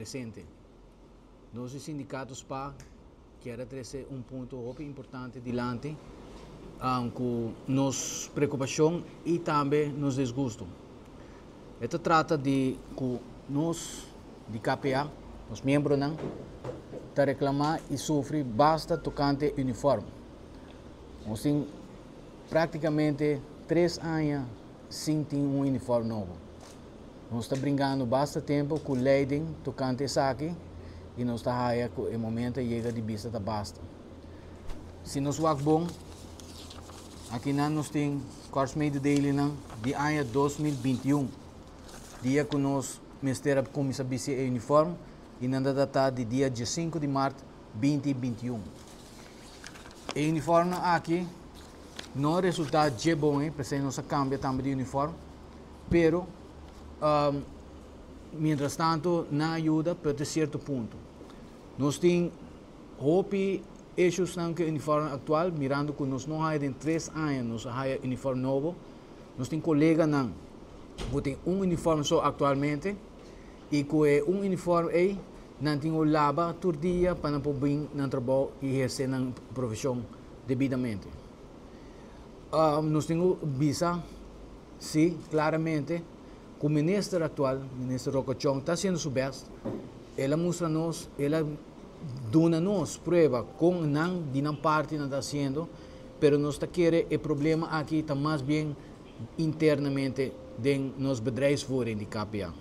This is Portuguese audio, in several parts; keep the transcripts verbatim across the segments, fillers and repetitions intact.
presente. Nossos sindicatos pa querem trazer um ponto muito importante dilante um, com nossa preocupação e também nos desgosto. Esta trata de que nós, de K P A, os membros não, tá reclamar e sofrer basta tocante uniforme. Nós temos praticamente três anos sem ter um uniforme novo. Nós estamos brincando bastante tempo com o leiding tocante isso aqui e nós estamos aí que o momento chega de vista da basta. Se nós vamos bom, aqui nós temos curso meio dele de ano dois mil e vinte e um, dia que nós mestera começa a vestir o uniforme e na data de dia cinco de março de dois mil e vinte e um. O uniforme aqui não resulta de bom, eh, porque não se cambia também de uniforme, pero um, mientras tanto não ajuda até certo ponto. Nós temos hope issues no uniforme atual, mirando que nós não temos em três anos, nós temos uniforme novo. Nós temos colegas que têm um uniforme só atualmente e que é um uniforme aí não tem o lava todo dia para poder no trabalho e exercer a profissão devidamente. Uh, nós temos visa, sim, claramente, que o ministro atual, o ministro Rocochong, está sendo seu best. Ela mostra-nos, ela dona-nos prova com não de não parte não está sendo, pero nós está querendo o problema aqui está mais bem internamente de nos bedrijfsvoering de K P A.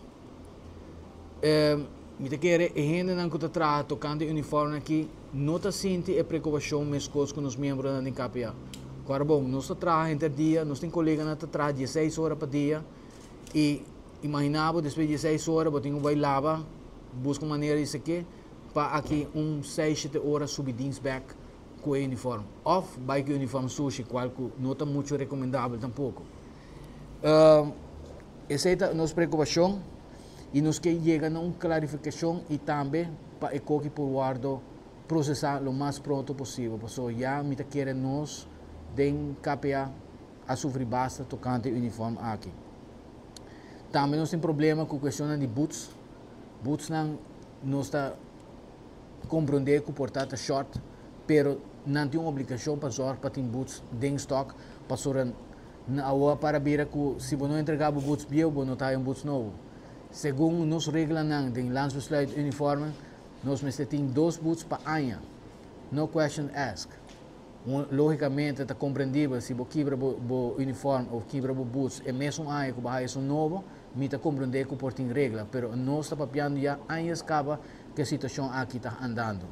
Me te querem a gente não está trazendo tocando uniforme aqui, não está sentindo a preocupação mais coisas com os membros da K P A. Agora, bom, nós trabalhamos entre dia, nós temos colegas que trabalham dezesseis horas por dia e imaginava depois de dezesseis horas, eu tenho que lavar, buscar maneira de aqui, para aqui um seis, sete horas subidins back com o uniforme. Off, vai que o uniforme sushi, qual não está muito recomendável tampouco. Uh, essa é a nossa preocupação e nos que chega a uma clarificação e também para o que por guardo processar o mais pronto possível. Porque já me querem nós den K P A a sofrer basta tocante uniforme aqui. Também nós temos problema com a questão de boots. Boots não nós está compreender que o portata short, pero não tem uma obrigação para usar para ter boots em stock para usar na hora para ver que se você não entregar o boots bio, você não tem um boots novo. Segundo nos regras não de landsbesluit uniforme, nós temos dois boots para ano. No question asked. Logicamente está compreendível se você quebra o uniforme ou quebra o boots é mesmo ano que vai ser novo, me está compreender que por tem regra, pero nós está papiando já anos acaba que a situação aqui está andando.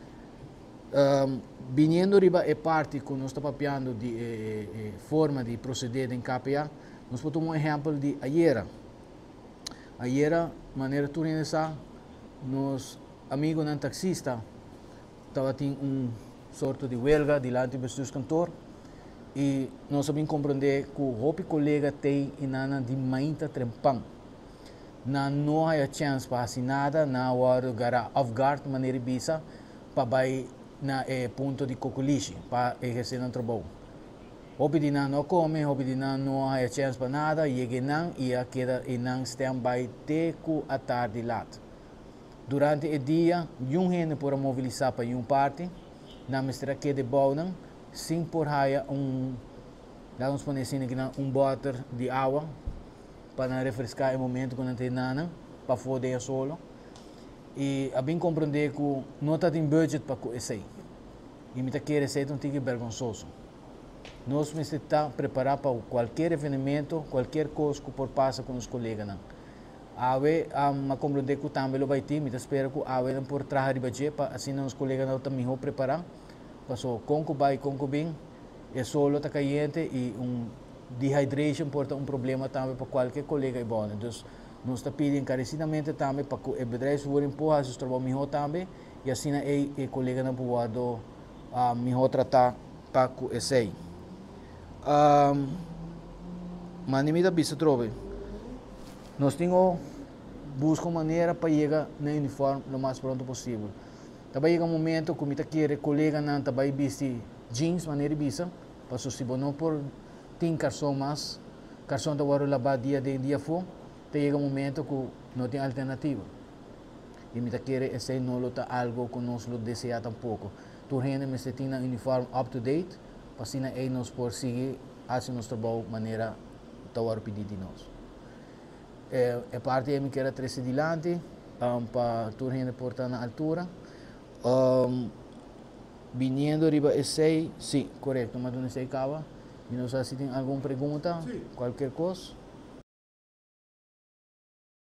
Um, Viniendo riba é parte que nós está papiando de eh, eh, forma de proceder em K P A, nós podemos um exemplo de ayer. Ayer, maneira turinesa, nos amigos não taxista estava tendo um sorte de huelga diante do seu cantor e nós sabemos compreender que o hopi colega tem inana de mainta trempang na não há chance para fazer nada na hora gara off guard maneira bisa para vai na eh, ponto de coculiche para exercer um trabalho. Hopi de não come, hopi de não há chance para nada e que não e a queda e não stand-by teco a tarde lat. Durante o dia, um gente para mobilizar para uma parte na mestra que de bouwen, sem por haia um, vamos poner assim aqui um boter de água para refrescar o momento quando tem nana para foder solo e a bem compreender que não está em budget para esse e me tá querer ser um tique vergonzoso. Nós precisamos preparar para qualquer evento, qualquer coisa que por passa com os colegas não. Awe a compreender que também vai ter, me espera que awe não por trazer budget para assim os colegas não também vão preparar. Passo conco vai conco bem, é solo tá caliente e um dehydration porta um problema também para qualquer colega e bom. Então nós está pedindo encarecidamente também para que o bedrijf voor empurrar seus trabalhos melhor também e assim é o colega não pode a melhor tratar para que esse aí. Um, mas nem me dá bisa trove. Nós temos busca uma maneira para chegar no uniforme o mais pronto possível. Também chega um momento que me tá querer colega não também vestir jeans maneira bisa, para se não por tem carção mais, carção da hora lavar dia de dia for, chega um momento que não tem alternativa. y me quiere ese no lo ta algo que nos lo desea tampoco. Tu gente me se tiene uniforme up to date, para que nos por seguir hacer nuestro trabajo de manera tawar pedir de nós. É, é parte que me quero trazer adiante, um, para tu gente portar na altura. Um, Viniendo arriba esse, sim, correto, mas não sei cava. E não sei se tem alguma pergunta, Sim. qualquer coisa.